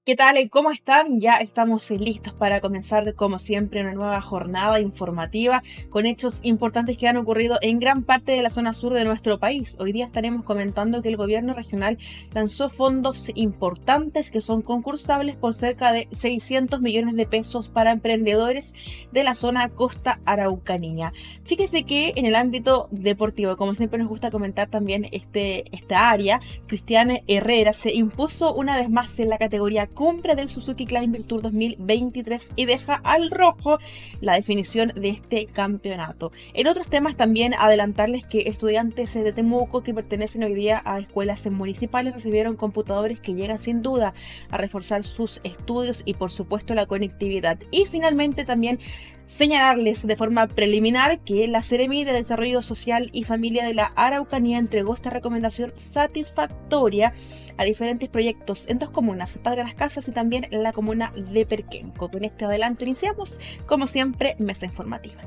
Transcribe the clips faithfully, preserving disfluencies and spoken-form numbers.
¿Qué tal? ¿Cómo están? Ya estamos listos para comenzar, como siempre, una nueva jornada informativa con hechos importantes que han ocurrido en gran parte de la zona sur de nuestro país. Hoy día estaremos comentando que el gobierno regional lanzó fondos importantes que son concursables por cerca de seiscientos millones de pesos para emprendedores de la zona Costa Araucanía. Fíjese que en el ámbito deportivo, como siempre nos gusta comentar también este, esta área, Cristian Herrera se impuso una vez más en la categoría cumbre del Suzuki Climbing Tour dos mil veintitrés y deja al rojo la definición de este campeonato. En otros temas también adelantarles que estudiantes de Temuco que pertenecen hoy día a escuelas municipales recibieron computadores que llegan sin duda a reforzar sus estudios y por supuesto la conectividad. Y finalmente también señalarles de forma preliminar que la Seremi de Desarrollo Social y Familia de la Araucanía entregó esta recomendación satisfactoria a diferentes proyectos en dos comunas, Padre Las Casas y también en la comuna de Perquenco. Con este adelanto iniciamos, como siempre, mesa informativa.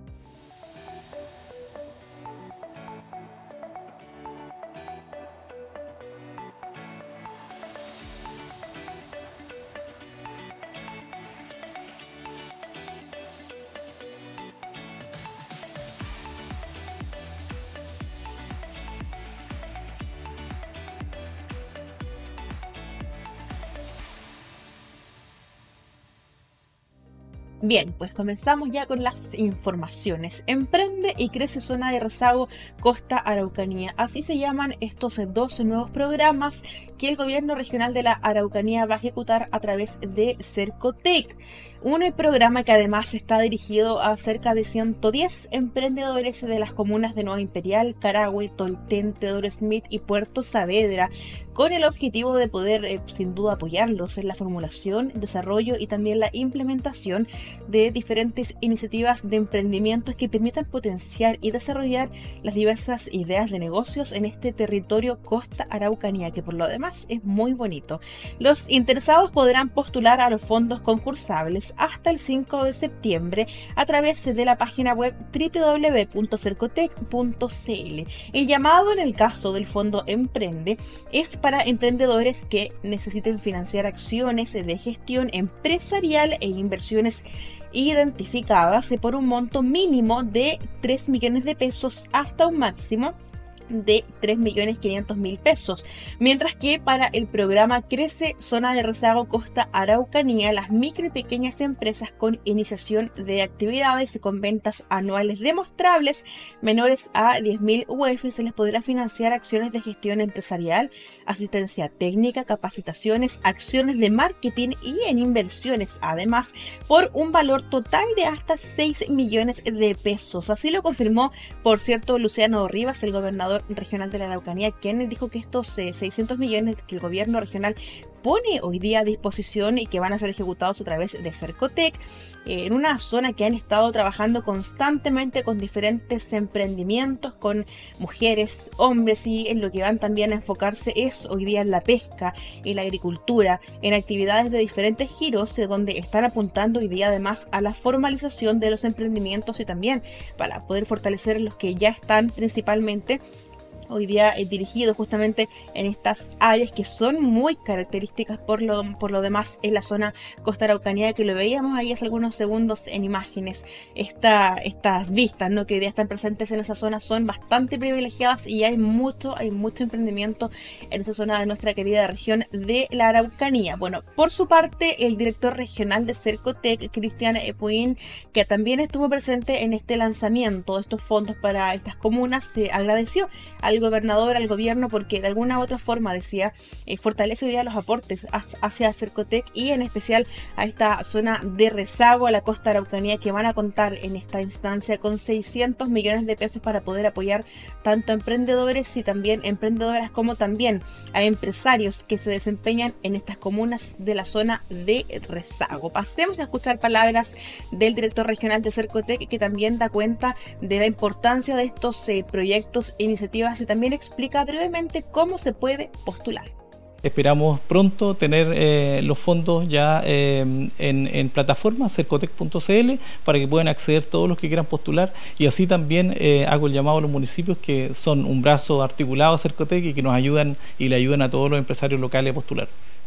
Bien, pues comenzamos ya con las informaciones. Emprende y crece zona de rezago Costa Araucanía. Así se llaman estos dos nuevos programas que el gobierno regional de la Araucanía va a ejecutar a través de Cercotec. Un programa que además está dirigido a cerca de ciento diez emprendedores de las comunas de Nueva Imperial, Carahue, Tolten, Teodoro Smith y Puerto Saavedra, con el objetivo de poder eh, sin duda apoyarlos en la formulación, desarrollo y también la implementación de diferentes iniciativas de emprendimientos que permitan potenciar y desarrollar las diversas ideas de negocios en este territorio Costa Araucanía, que por lo demás es muy bonito. Los interesados podrán postular a los fondos concursables hasta el cinco de septiembre a través de la página web doble u doble u doble u punto cercotec punto c l. El llamado en el caso del fondo Emprende es para emprendedores que necesiten financiar acciones de gestión empresarial e inversiones identificadas por un monto mínimo de tres millones de pesos hasta un máximo de tres millones quinientos mil pesos, mientras que para el programa Crece Zona de Rezago Costa Araucanía, las micro y pequeñas empresas con iniciación de actividades y con ventas anuales demostrables menores a diez mil U F se les podrá financiar acciones de gestión empresarial, asistencia técnica, capacitaciones, acciones de marketing y en inversiones, además por un valor total de hasta seis millones de pesos. Así lo confirmó, por cierto, Luciano Rivas, el gobernador regional de la Araucanía, quien dijo que estos eh, seiscientos millones que el gobierno regional pone hoy día a disposición y que van a ser ejecutados a través de Cercotec, eh, en una zona que han estado trabajando constantemente con diferentes emprendimientos, con mujeres, hombres, y en lo que van también a enfocarse es hoy día en la pesca, en la agricultura, en actividades de diferentes giros, eh, donde están apuntando hoy día además a la formalización de los emprendimientos y también para poder fortalecer los que ya están principalmente hoy día eh, dirigido justamente en estas áreas que son muy características por lo, por lo demás en la zona Costa Araucanía, que lo veíamos ahí hace algunos segundos en imágenes. Esta, estas vistas, ¿no?, que hoy día están presentes en esa zona son bastante privilegiadas y hay mucho, hay mucho emprendimiento en esa zona de nuestra querida región de la Araucanía. Bueno, por su parte, el director regional de Cercotec, Cristian Epuin, que también estuvo presente en este lanzamiento de estos fondos para estas comunas, se agradeció al gobernador, al gobierno, porque de alguna u otra forma, decía, eh, fortalece hoy día los aportes hacia Cercotec y en especial a esta zona de rezago, a la Costa Araucanía, que van a contar en esta instancia con seiscientos millones de pesos para poder apoyar tanto a emprendedores y también emprendedoras como también a empresarios que se desempeñan en estas comunas de la zona de rezago. Pasemos a escuchar palabras del director regional de Cercotec, que también da cuenta de la importancia de estos eh, proyectos e iniciativas y también explica brevemente cómo se puede postular. Esperamos pronto tener eh, los fondos ya eh, en, en plataforma cercotec punto c l para que puedan acceder todos los que quieran postular, y así también eh, hago el llamado a los municipios que son un brazo articulado a Cercotec y que nos ayudan y le ayudan a todos los empresarios locales a postular.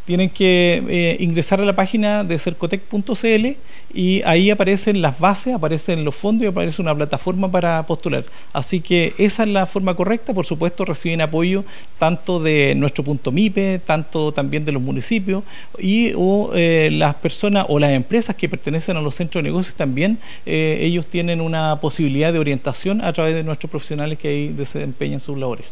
tienen que eh, ingresar a la página de cercotec punto cl y ahí aparecen las bases, aparecen los fondos y aparece una plataforma para postular. Así que esa es la forma correcta. Por supuesto, reciben apoyo tanto de nuestro punto MIPE, tanto también de los municipios y o eh, las personas o las empresas que pertenecen a los centros de negocios también, eh, ellos tienen una posibilidad de orientación a través de nuestros profesionales que ahí desempeñan sus labores.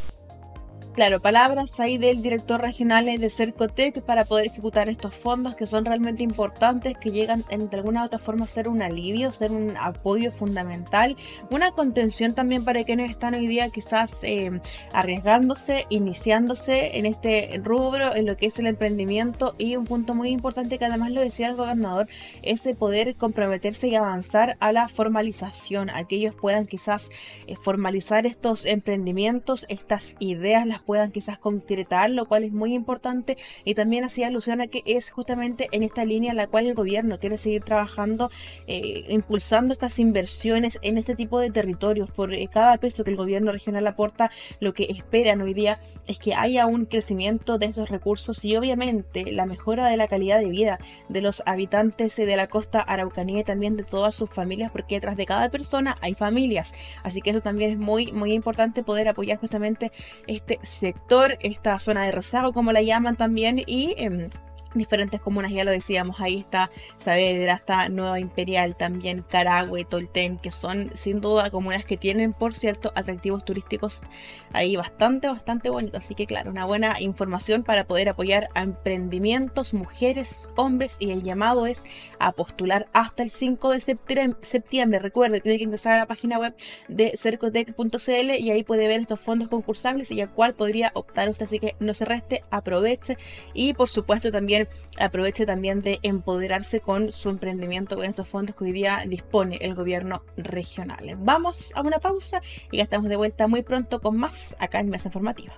Claro, palabras ahí del director regional de Cercotec para poder ejecutar estos fondos que son realmente importantes, que llegan en, de alguna u otra forma a ser un alivio, ser un apoyo fundamental, una contención también para quienes están hoy día quizás eh, arriesgándose, iniciándose en este rubro, en lo que es el emprendimiento. Y un punto muy importante que además lo decía el gobernador, es el poder comprometerse y avanzar a la formalización, a que ellos puedan quizás eh, formalizar estos emprendimientos, estas ideas, las puedan quizás concretar, lo cual es muy importante. Y también hacía alusión a que es justamente en esta línea en la cual el gobierno quiere seguir trabajando, eh, impulsando estas inversiones en este tipo de territorios. Por eh, cada peso que el gobierno regional aporta, lo que esperan hoy día es que haya un crecimiento de esos recursos y obviamente la mejora de la calidad de vida de los habitantes de la costa araucanía y también de todas sus familias, porque detrás de cada persona hay familias. Así que eso también es muy muy importante, poder apoyar justamente este sector, esta zona de rezago como la llaman también, y eh, diferentes comunas, ya lo decíamos, ahí está Saavedra, está Nueva Imperial, también Carahue, Tolten, que son sin duda comunas que tienen, por cierto, atractivos turísticos ahí bastante, bastante bonitos. Así que claro, una buena información para poder apoyar a emprendimientos, mujeres, hombres, y el llamado es a postular hasta el cinco de septiembre. Recuerde, tiene que ingresar a la página web de cercotec punto cl y ahí puede ver estos fondos concursables y a cuál podría optar usted. Así que no se reste, aproveche y por supuesto también aproveche también de empoderarse con su emprendimiento con estos fondos que hoy día dispone el gobierno regional. Vamos a una pausa y ya estamos de vuelta muy pronto con más acá en Mesa Informativa.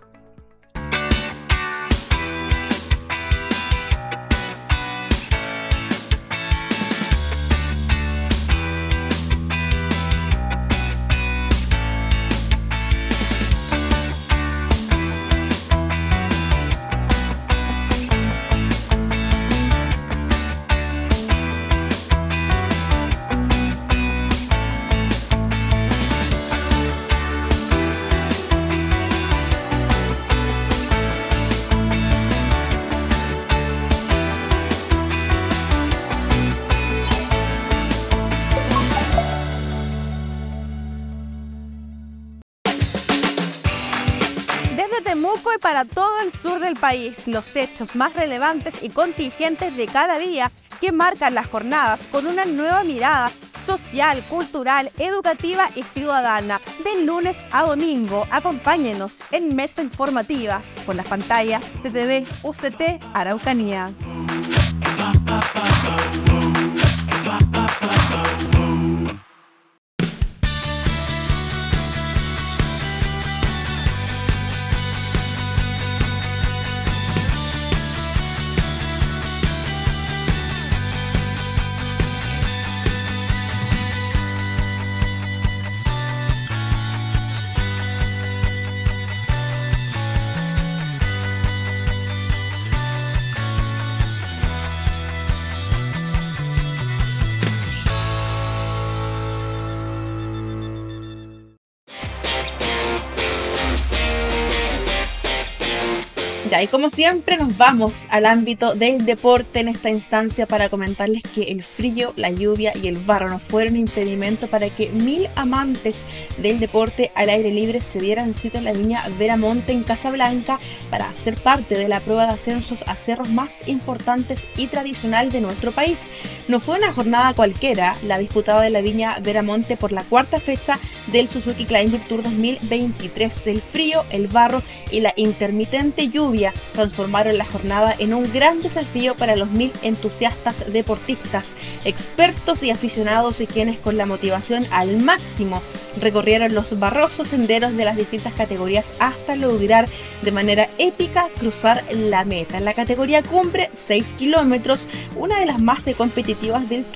Y para todo el sur del país, los hechos más relevantes y contingentes de cada día que marcan las jornadas con una nueva mirada social, cultural, educativa y ciudadana. De lunes a domingo, acompáñenos en Mesa Informativa con las pantallas de T V U C T Araucanía. Y como siempre nos vamos al ámbito del deporte en esta instancia para comentarles que el frío, la lluvia y el barro no fueron impedimento para que mil amantes del deporte al aire libre se dieran cita en la Viña Veramonte en Casablanca para hacer parte de la prueba de ascensos a cerros más importantes y tradicional de nuestro país. No fue una jornada cualquiera la disputada de la Viña Veramonte por la cuarta fecha del Suzuki Climber Tour dos mil veintitrés. El frío, el barro y la intermitente lluvia transformaron la jornada en un gran desafío para los mil entusiastas deportistas, expertos y aficionados, y quienes con la motivación al máximo recorrieron los barrosos senderos de las distintas categorías hasta lograr de manera épica cruzar la meta. En la categoría cumbre, seis kilómetros, una de las más competitivas del Tour,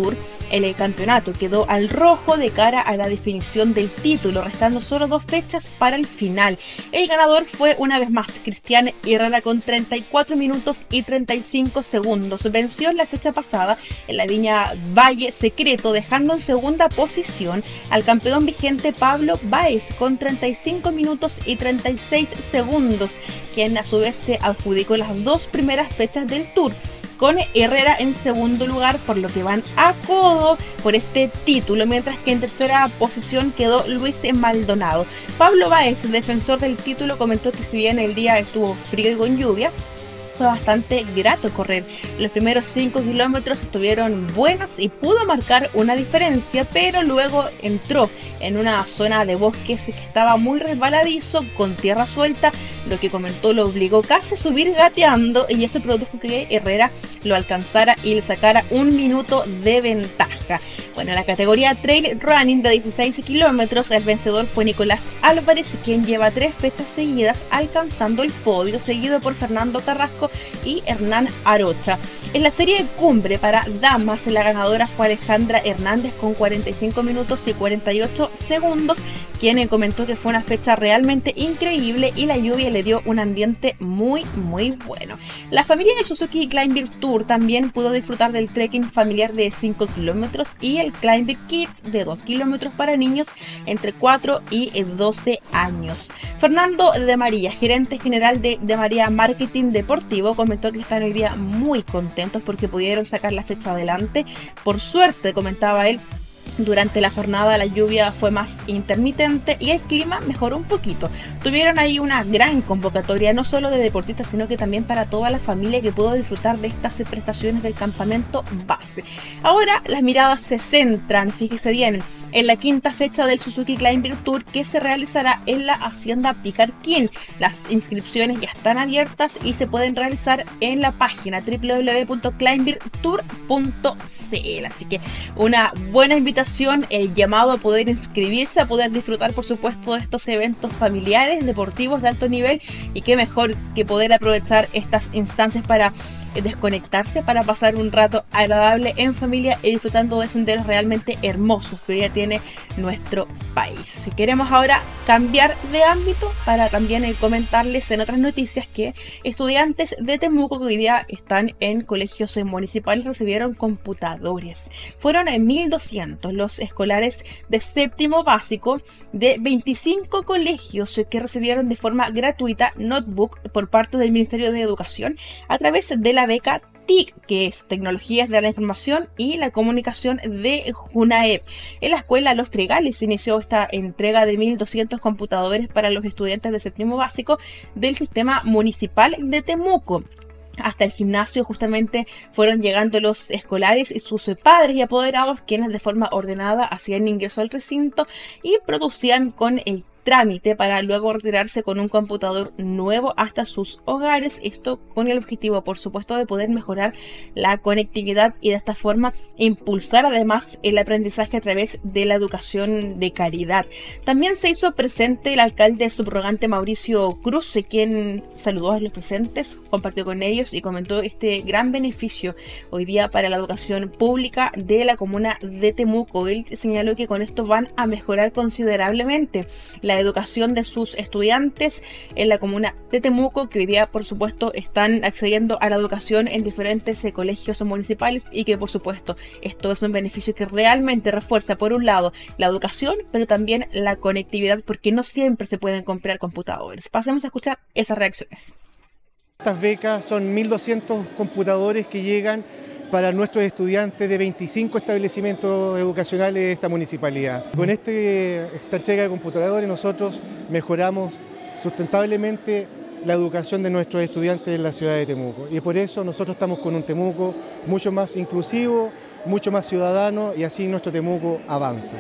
El campeonato quedó al rojo de cara a la definición del título, restando solo dos fechas para el final. El ganador fue una vez más Cristian Herrera con treinta y cuatro minutos y treinta y cinco segundos. Venció la fecha pasada en la Viña Valle Secreto, dejando en segunda posición al campeón vigente Pablo Báez con treinta y cinco minutos y treinta y seis segundos, quien a su vez se adjudicó las dos primeras fechas del Tour, con Herrera en segundo lugar, por lo que van a codo por este título, mientras que en tercera posición quedó Luis Maldonado. Pablo Báez, defensor del título, comentó que si bien el día estuvo frío y con lluvia, fue bastante grato correr. Los primeros cinco kilómetros estuvieron buenos y pudo marcar una diferencia, pero luego entró en una zona de bosques que estaba muy resbaladizo, con tierra suelta, lo que comentó lo obligó casi a subir gateando, y eso produjo que Herrera lo alcanzara y le sacara un minuto de ventaja. Bueno, en la categoría Trail Running de dieciséis kilómetros, el vencedor fue Nicolás Álvarez, quien lleva tres fechas seguidas alcanzando el podio, seguido por Fernando Carrasco y Hernán Arocha. En la serie cumbre para damas, la ganadora fue Alejandra Hernández con cuarenta y cinco minutos y cuarenta y ocho segundos, quien comentó que fue una fecha realmente increíble y la lluvia le dio un ambiente muy muy bueno. La familia del Suzuki Climbing Tour también pudo disfrutar del trekking familiar de cinco kilómetros y el Climbing Kids de dos kilómetros para niños entre cuatro y doce años. Fernando de María, gerente general de De María Marketing Deportivo, comentó que están hoy día muy contentos porque pudieron sacar la fecha adelante. Por suerte, comentaba él, durante la jornada la lluvia fue más intermitente y el clima mejoró un poquito. Tuvieron ahí una gran convocatoria, no solo de deportistas, sino que también para toda la familia que pudo disfrutar de estas prestaciones del campamento base. Ahora las miradas se centran, fíjese bien, en la quinta fecha del Suzuki Climbing Tour, que se realizará en la Hacienda Picarquín. Las inscripciones ya están abiertas y se pueden realizar en la página doble u doble u doble u punto climbing tour punto c l. Así que una buena invitación, el llamado a poder inscribirse, a poder disfrutar por supuesto de estos eventos familiares, deportivos de alto nivel, y qué mejor que poder aprovechar estas instancias para desconectarse, para pasar un rato agradable en familia y disfrutando de senderos realmente hermosos que hoy día tiene nuestro país. Si queremos ahora cambiar de ámbito, para también comentarles en otras noticias que estudiantes de Temuco que hoy día están en colegios municipales recibieron computadores. Fueron en mil doscientos los escolares de séptimo básico de veinticinco colegios que recibieron de forma gratuita notebook por parte del Ministerio de Educación a través de la beca T I C, que es Tecnologías de la Información y la Comunicación de JUNAEP. En la escuela Los Trigales se inició esta entrega de mil doscientos computadores para los estudiantes de séptimo básico del sistema municipal de Temuco. Hasta el gimnasio justamente fueron llegando los escolares y sus padres y apoderados, quienes de forma ordenada hacían ingreso al recinto y producían con el trámite para luego retirarse con un computador nuevo hasta sus hogares. Esto con el objetivo, por supuesto, de poder mejorar la conectividad y de esta forma impulsar además el aprendizaje a través de la educación de calidad. También se hizo presente el alcalde subrogante Mauricio Cruz, quien saludó a los presentes, compartió con ellos y comentó este gran beneficio hoy día para la educación pública de la comuna de Temuco. Él señaló que con esto van a mejorar considerablemente la educación de sus estudiantes en la comuna de Temuco, que hoy día por supuesto están accediendo a la educación en diferentes eh, colegios municipales, y que por supuesto esto es un beneficio que realmente refuerza por un lado la educación, pero también la conectividad, porque no siempre se pueden comprar computadores. Pasemos a escuchar esas reacciones. Estas becas son mil doscientos computadores que llegan para nuestros estudiantes de veinticinco establecimientos educacionales de esta municipalidad. Con este, esta entrega de computadores nosotros mejoramos sustentablemente la educación de nuestros estudiantes en la ciudad de Temuco, y por eso nosotros estamos con un Temuco mucho más inclusivo, mucho más ciudadano, y así nuestro Temuco avanza.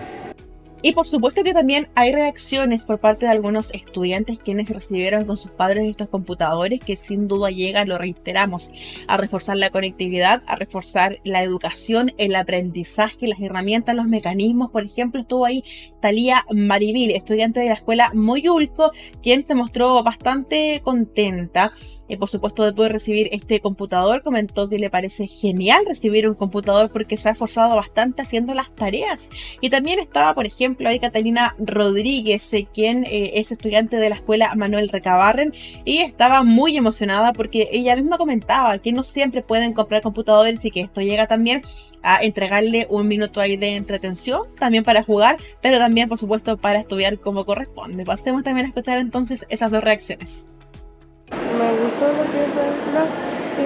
Y por supuesto que también hay reacciones por parte de algunos estudiantes quienes recibieron con sus padres estos computadores, que sin duda llegan, lo reiteramos, a reforzar la conectividad, a reforzar la educación, el aprendizaje, las herramientas, los mecanismos. Por ejemplo, estuvo ahí Talía Marivil, estudiante de la escuela Moyulco, quien se mostró bastante contenta eh, por supuesto, de poder recibir este computador. Comentó que le parece genial recibir un computador porque se ha esforzado bastante haciendo las tareas. Y también estaba, por ejemplo, ahí Catalina Rodríguez, eh, quien eh, es estudiante de la escuela Manuel Recabarren, y estaba muy emocionada porque ella misma comentaba que no siempre pueden comprar computadores y que esto llega también a entregarle un minuto ahí de entretención, también para jugar, pero también, por supuesto, para estudiar como corresponde. Pasemos también a escuchar entonces esas dos reacciones. Me gustó lo que fue el blog, sí.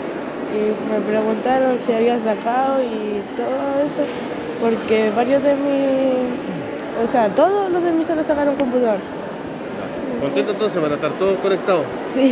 Y me preguntaron si había sacado y todo eso, porque varios de mis, o sea, todos los de mis salas sacaron computador. ¿Contento entonces? ¿Van a estar todos conectados? Sí.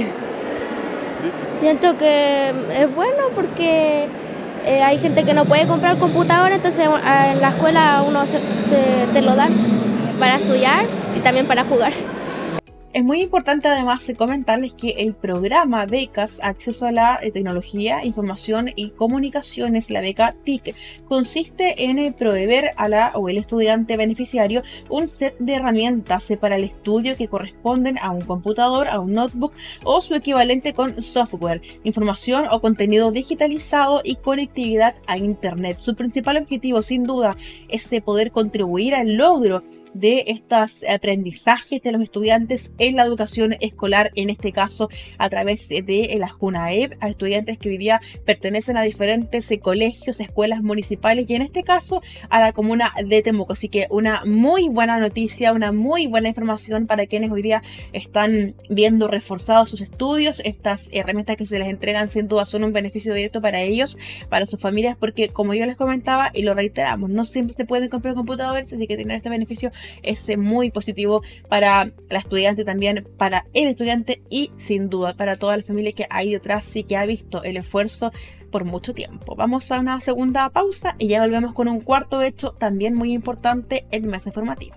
Siento que es bueno porque eh, hay gente que no puede comprar computador, entonces eh, en la escuela uno se, te, te lo dan para estudiar y también para jugar. Es muy importante además comentarles que el programa Becas Acceso a la Tecnología, Información y Comunicaciones, la beca T I C, consiste en proveer a la o el estudiante beneficiario un set de herramientas para el estudio que corresponden a un computador, a un notebook o su equivalente con software, información o contenido digitalizado y conectividad a Internet. Su principal objetivo, sin duda, es poder contribuir al logro de estos aprendizajes de los estudiantes en la educación escolar, en este caso a través de la JUNAEP, a estudiantes que hoy día pertenecen a diferentes colegios, escuelas municipales y en este caso a la comuna de Temuco. Así que una muy buena noticia, una muy buena información para quienes hoy día están viendo reforzados sus estudios. Estas herramientas que se les entregan sin duda son un beneficio directo para ellos, para sus familias, porque como yo les comentaba y lo reiteramos, no siempre se pueden comprar computadores, así que tener este beneficio es muy positivo para la estudiante, también para el estudiante y sin duda para toda la familia que hay detrás y que ha visto el esfuerzo por mucho tiempo. Vamos a una segunda pausa y ya volvemos con un cuarto hecho también muy importante en Mesa Informativa.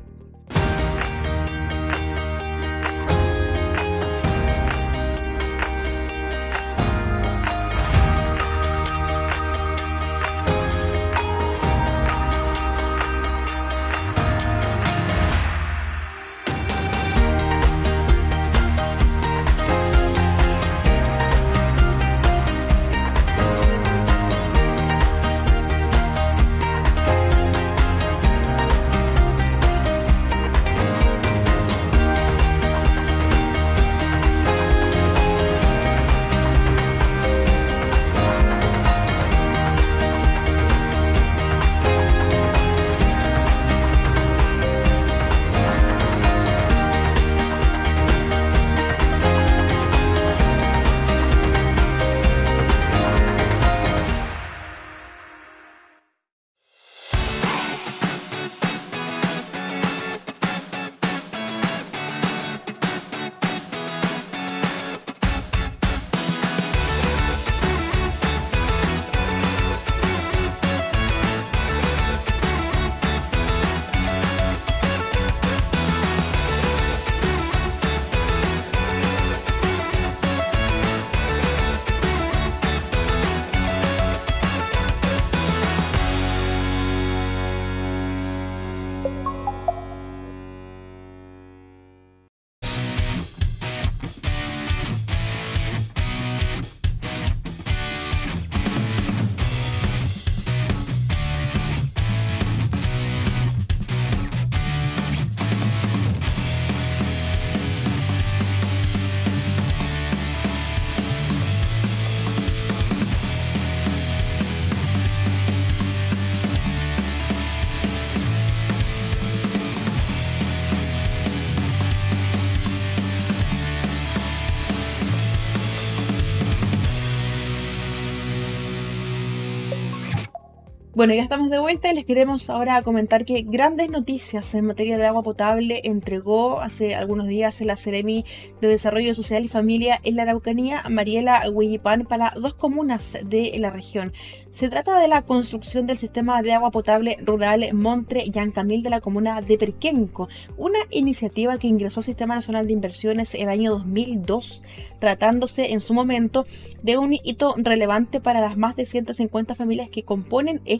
Bueno, ya estamos de vuelta y les queremos ahora comentar que grandes noticias en materia de agua potable entregó hace algunos días la Seremi de Desarrollo Social y Familia en la Araucanía, Mariela Huillipán, para dos comunas de la región. Se trata de la construcción del sistema de agua potable rural Montre Yancamil de la comuna de Perquenco, una iniciativa que ingresó al Sistema Nacional de Inversiones el año dos mil dos, tratándose en su momento de un hito relevante para las más de ciento cincuenta familias que componen este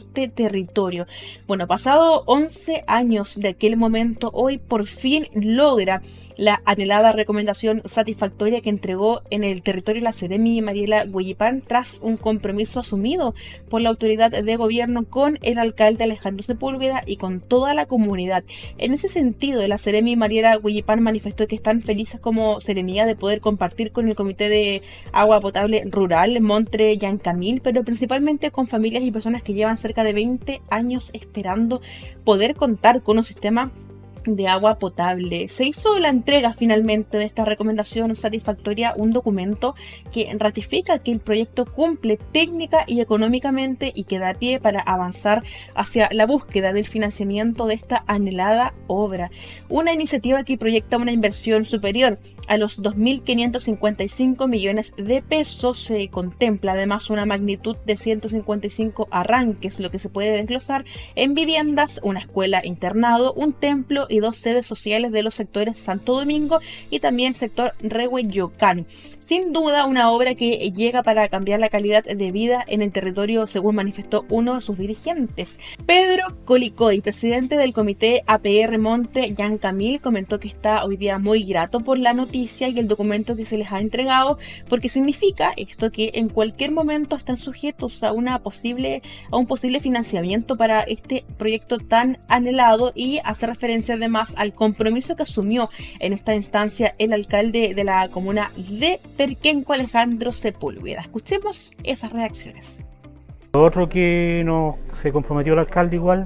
este territorio. Bueno, pasado once años de aquel momento, hoy por fin logra la anhelada recomendación satisfactoria que entregó en el territorio la Seremi Mariela Hueyipán tras un compromiso asumido por la autoridad de gobierno con el alcalde Alejandro Sepúlveda y con toda la comunidad. En ese sentido, la Seremi Mariela Hueyipán manifestó que están felices como seremía de poder compartir con el Comité de Agua Potable Rural Montre Yancamil, pero principalmente con familias y personas que llevan cerca de veinte años esperando poder contar con un sistema de agua potable. Se hizo la entrega finalmente de esta recomendación satisfactoria, un documento que ratifica que el proyecto cumple técnica y económicamente y que da pie para avanzar hacia la búsqueda del financiamiento de esta anhelada obra. Una iniciativa que proyecta una inversión superior a los dos mil quinientos cincuenta y cinco millones de pesos. Se contempla además una magnitud de ciento cincuenta y cinco arranques, lo que se puede desglosar en viviendas, una escuela internado, un templo y dos sedes sociales de los sectores Santo Domingo y también sector Rehueyocán. Sin duda una obra que llega para cambiar la calidad de vida en el territorio, según manifestó uno de sus dirigentes. Pedro Colicoy, presidente del comité A P R Monte Yancamil, comentó que está hoy día muy grato por la noticia y el documento que se les ha entregado, porque significa esto que en cualquier momento están sujetos a una posible a un posible financiamiento para este proyecto tan anhelado, y hace referencia además al compromiso que asumió en esta instancia el alcalde de la comuna de Perquenco, Alejandro Sepúlveda. Escuchemos esas reacciones. Lo otro que nos se comprometió el alcalde igual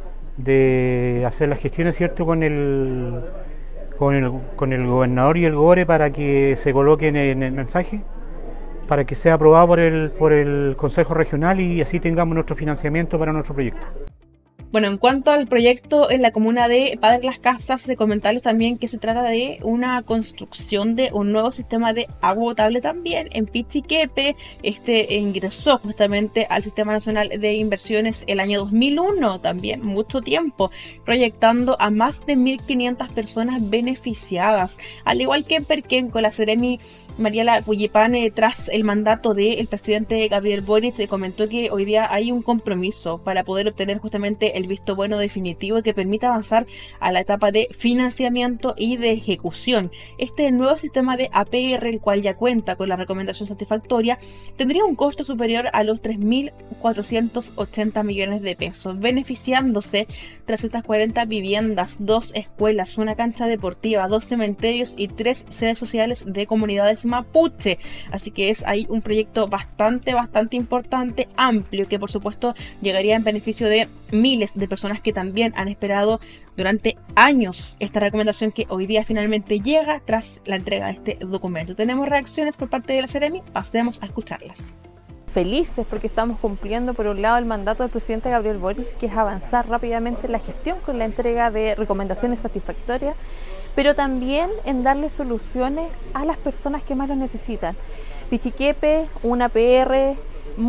de hacer las gestiones, cierto, con el con el con el gobernador y el GORE para que se coloquen en el mensaje, para que sea aprobado por el por el Consejo Regional y así tengamos nuestro financiamiento para nuestro proyecto. Bueno, en cuanto al proyecto en la comuna de Padre Las Casas, se comentarles también que se trata de una construcción de un nuevo sistema de agua potable también en Pichiquepe. Este ingresó justamente al Sistema Nacional de Inversiones el año dos mil uno, también mucho tiempo, proyectando a más de mil quinientas personas beneficiadas. Al igual que en Perquenco, la Seremi Mariela Hueyipán, eh, tras el mandato del presidente Gabriel Boric, eh, comentó que hoy día hay un compromiso para poder obtener justamente el visto bueno definitivo que permita avanzar a la etapa de financiamiento y de ejecución. Este nuevo sistema de A P R, el cual ya cuenta con la recomendación satisfactoria, tendría un costo superior a los tres mil cuatrocientos ochenta millones de pesos, beneficiándose trescientas cuarenta viviendas, dos escuelas, una cancha deportiva, dos cementerios y tres sedes sociales de comunidades mapuche. Así que es ahí un proyecto bastante, bastante importante, amplio, que por supuesto llegaría en beneficio de miles de personas que también han esperado durante años esta recomendación que hoy día finalmente llega tras la entrega de este documento. Tenemos reacciones por parte de la Seremi, pasemos a escucharlas. Felices porque estamos cumpliendo por un lado el mandato del presidente Gabriel Boric, que es avanzar rápidamente en la gestión con la entrega de recomendaciones satisfactorias, pero también en darle soluciones a las personas que más lo necesitan. Pichiquepe, un A P R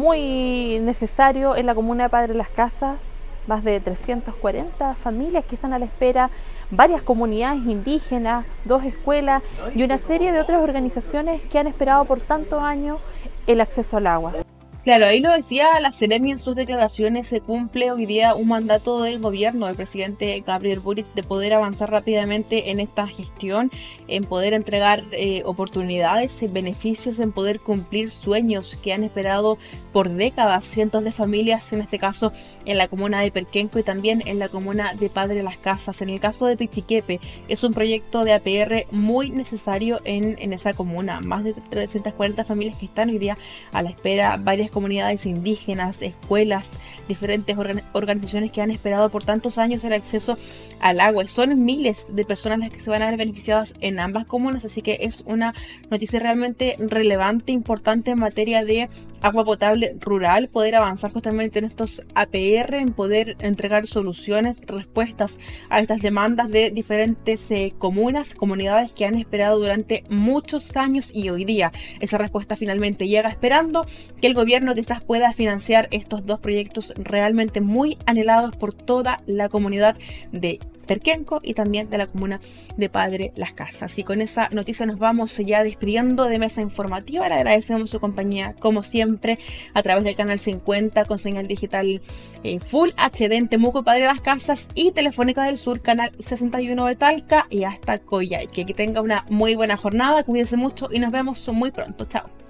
muy necesario en la comuna de Padre Las Casas, más de trescientas cuarenta familias que están a la espera, varias comunidades indígenas, dos escuelas y una serie de otras organizaciones que han esperado por tantos años el acceso al agua. Claro, ahí lo decía la Seremi en sus declaraciones, se cumple hoy día un mandato del gobierno del presidente Gabriel Boric de poder avanzar rápidamente en esta gestión, en poder entregar eh, oportunidades, beneficios, en poder cumplir sueños que han esperado por décadas cientos de familias, en este caso en la comuna de Perquenco y también en la comuna de Padre Las Casas. En el caso de Pichiquepe, es un proyecto de A P R muy necesario en, en esa comuna, más de trescientas cuarenta familias que están hoy día a la espera, varias comunidades indígenas, escuelas, diferentes organ organizaciones que han esperado por tantos años el acceso al agua, y son miles de personas las que se van a ver beneficiadas en ambas comunas, así que es una noticia realmente relevante, importante en materia de agua potable rural, poder avanzar justamente en estos A P R, en poder entregar soluciones, respuestas a estas demandas de diferentes eh, comunas, comunidades que han esperado durante muchos años, y hoy día esa respuesta finalmente llega, esperando que el gobierno quizás pueda financiar estos dos proyectos realmente muy anhelados por toda la comunidad de Perquenco y también de la comuna de Padre Las Casas. Y con esa noticia nos vamos ya despidiendo de Mesa Informativa. Le agradecemos su compañía como siempre a través del canal cincuenta con señal digital eh, Full H D en Temuco, Padre Las Casas, y Telefónica del Sur, canal sesenta y uno de Talca y hasta Coyhaique. Que tenga una muy buena jornada, cuídense mucho y nos vemos muy pronto. Chao.